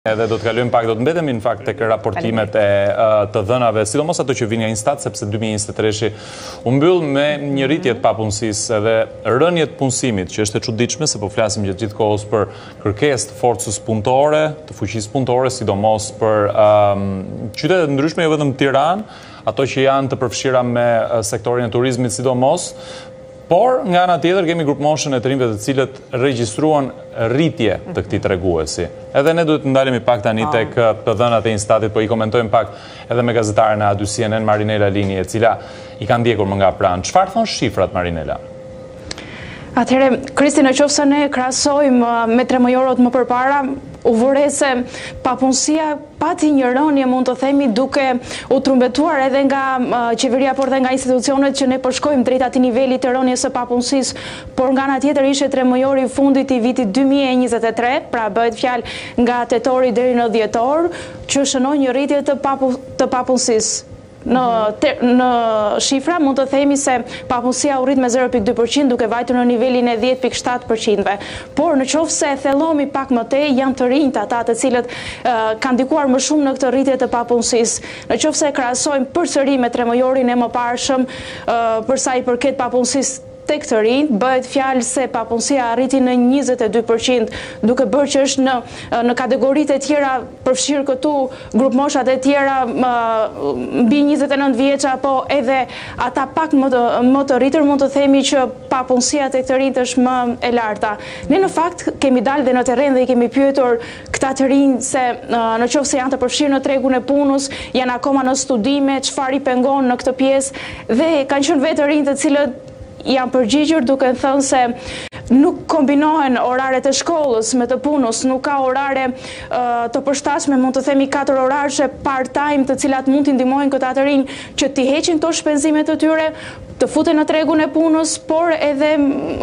Edhe do të kalojmë pak, do të mbetemi në fakt tek raportimet e të dhënave, sidomos ato që vinë nga Instat, sepse 2023-shi u mbyll me një rritje të papunësisë edhe rënje të punësimit, që është e çuditshme se po flasim gjithë kohës për kërkesë të forcës punëtore, të fuqisë punëtore, sidomos për qytete të ndryshme, jo vetëm Tiranë, ato që janë të përfshira me sektorin e turizmit sidomos. Por, nga ana tjetër, kemi grupmoshën e të rinjve të cilët regjistruan rritje të këtij treguesi. Edhe ne duhet të ndalemi pak tani tek të dhënat e Instatit, po i komentojmë pak edhe me gazetaren e A2 CNN, Marinela Lini, e cila i ka ndjekur më nga pranë. Çfarë thon shifrat, Marinela? Atëherë, Kristi, nëse ne krahasojmë me 3 muajorët më përpara, u vëre se papunësia pati një rënje, mund të themi, duke u trumbetuar edhe nga qeveria, por dhe nga institucionet që ne përshkojmë drejt atij niveli të rënjes së papunësisë, por nga ana tjetër ishte 3 muajori i fundit i vitit 2023, pra bëhet fjalë nga tetori deri në dhjetor, që shënoi një rritje të papunësisë. Në shifra mund të themi se papunësia u rrit me 0,2% duke vajtur në nivelin e 10,7%. Por në qoftë se thellomi pak më tej, janë të rinjt ata të cilët kanë ndikuar më shumë në këtë rritje të papunësisë. Në qoftë se krahasojmë përsëri me 3 muajorin e mëparshëm për sa i përket papunësisë tek të rinj, bëhet fjalë se papunësia arriti në 22%, duke bërë që është në kategoritë e tjera, përfshirë këtu grupmoshat e tjera mbi 29 vjeç apo edhe ata pak më të rritur, mund të themi që papunësia tek të rinjt është më e larta. Ne në fakt kemi dalë dhe në terren dhe i kemi pyetur këta të rinj se në qoftë se janë të përfshirë në tregun e punës, janë akoma në studime, çfarë i pengon në këtë pjesë, dhe kanë qenë vetë të rinj të cilët janë përgjigjur duke thënë se nuk kombinohen oraret e shkollës me të punës, nuk ka orare të përshtatshme, mund të themi 4 orare part-time të cilat mund t'i ndihmojnë këta të rinj që t'i heqin këto shpenzimet të tyre, të futen në tregun e punës, por edhe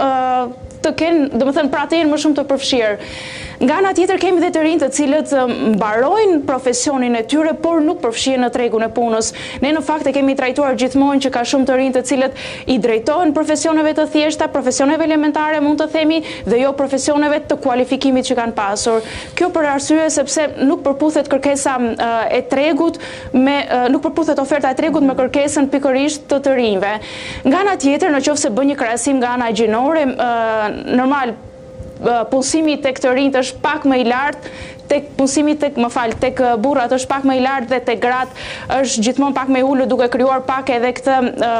të kenë, domethënë pra të jenë më shumë të përfshirë. Nga ana tjetër kemi dhe të rinj të cilët mbarojnë profesionin e tyre, por nuk përfshihen në tregun e punës. Ne në fakt e kemi trajtuar gjithmonë që ka shumë të rinj të cilët i drejtohen profesioneve të thjeshta, profesioneve elementare mund të themi, dhe jo profesioneve të kualifikimit që kanë pasur. Kjo për arsye sepse nuk përputhet kërkesa e tregut nuk përputhet oferta e tregut me kërkesën pikërisht të rinjve. Nga ana tjetër, nëse bën një krahasim nga ana gjinore, normal punësimi tek të rinjt është pak më i lartë, tek punësimi tek burrat është pak më i lartë dhe tek gratë është gjithmonë pak më i ulur, duke krijuar pak edhe këtë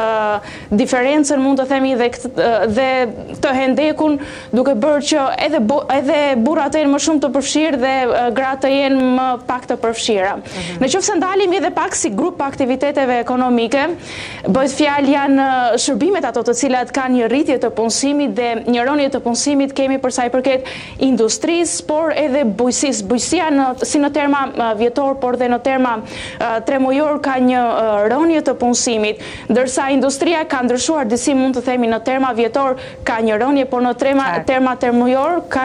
diferencën, mund të themi, dhe të hendekun, duke bërë që edhe burrat të jenë më shumë të përfshirë dhe gratë të jenë më pak të përfshira. Nëse ndalemi edhe pak si grup aktiviteteve ekonomike, bëhet fjalë janë shërbimet ato të cilat kanë një rritje të punësimit dhe një rënje të punësimit kemi për sa i përket industrisë, por edhe bujqësisë. Bujqësia si në terma vjetor, por dhe në terma 3 muajor ka një rënje të punësimit, ndërsa industria ka ndryshuar disi, mund të themi në terma vjetor ka një rënje, por në terma 3 muajor ka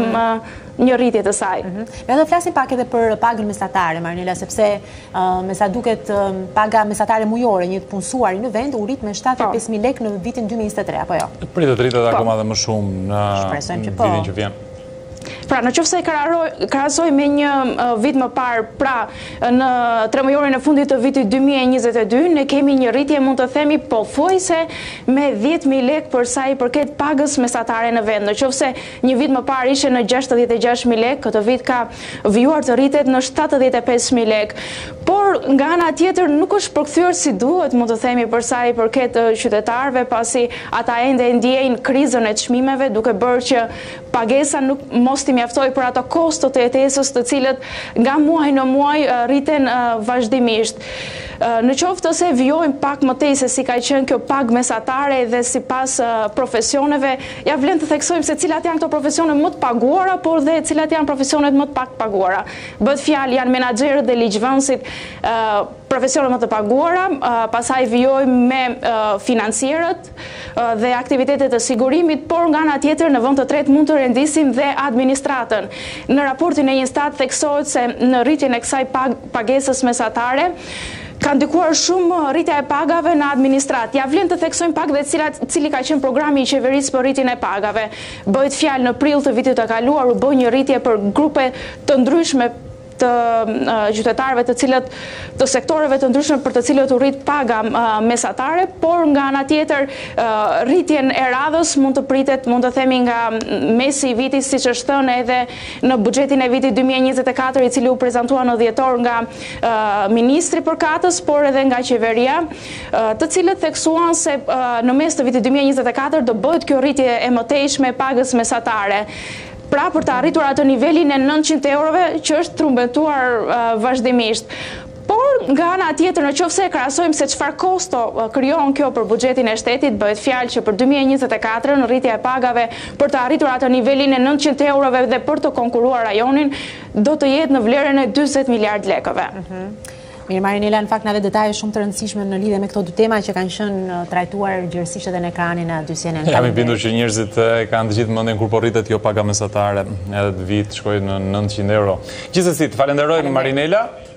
një rritje të saj. Ne do flasim pak edhe për pagën mesatare, Marinela, sepse me sa duket paga mesatare mujore një të punësuari në vend u rrit me 75.000 lekë në vitin 2023, apo jo? Pritet rritet akoma dhe më shumë në vitin që vjen. Pra, nëse krahasoj me një vit më parë, pra në 3 muajorin e fundit të vitit 2022, ne kemi një rritje, mund të themi, pothuajse me 10.000 lekë për sa i përket pagës mesatare në vend. Nëse një vit më parë ishte në 66.000 lekë, këtë vit ka vijuar të rritet në 75.000 lekë. Por nga ana tjetër nuk është përkthyer si duhet, mund të themi, për sa i përket qytetarëve, pasi ata ende ndjejnë krizën e çmimeve, duke bërë që pagesa nuk mos t'i mjaftoj për ato kostot e jetesës të cilët nga muaj në muaj rriten vazhdimisht. Në qoftë se vijojmë pak më tej se si ka qenë kjo pagë mesatare dhe sipas profesioneve, ja vlen të theksojmë se cilat janë këto profesione më të paguara, por dhe cilat janë profesionet më të pak paguara. Bëhet fjalë janë menaxherët dhe ligjvënësit, profesione më të paguara, pastaj vijojmë me financierët dhe aktivitetet të sigurimit, por nga ana tjetër në vend të tretë mund të rendisim dhe administratën. Në raportin e Instat theksohet se në rritjen e kësaj pagesës mesatare ka ndikuar shumë rritja e pagave në administrat. Ja vlen të theksojmë pak dhe cili ka qenë programi i qeverisë për rritjen e pagave. Bëhet fjalë në prill të vitit të kaluar u bë një rritje për grupe të ndryshme të qytetarëve të sektoreve të ndryshme për të cilët u rrit paga mesatare, por nga ana tjetër rritjen e radhës mund të pritet, mund të themi nga mesi i vitit, siç është thënë edhe në buxhetin e vitit 2024, i cili u prezantua në dhjetor nga ministri përkatës, por edhe nga qeveria, të cilët theksuan se në mes të vitit 2024 do bëhet kjo rritje e mëtejshme e pagës mesatare. Pra për të arritur atë nivelin e 900 eurove që është trumbetuar vazhdimisht. Por nga ana tjetër, në qoftë se krahasojmë se çfarë kosto krijon kjo për buxhetin e shtetit, bëhet fjalë që për 2024 në rritja e pagave për të arritur atë nivelin e 900 eurove dhe për të konkuruar rajonin do të jetë në vlerën e 40 miliard lekëve. Mirë, Marinela, në fakt na dhe detaje shumë të rëndësishme në lidhje me këto dy tema që kanë qenë trajtuar gjithësisht edhe në ekranin e dy-CNN. Jam i bindur që njerëzit kanë të gjithë mendjen kur po rritet jo paga mesatare, edhe të vit shkojnë në 900 euro. Gjithsesi, të falenderoj Marinela.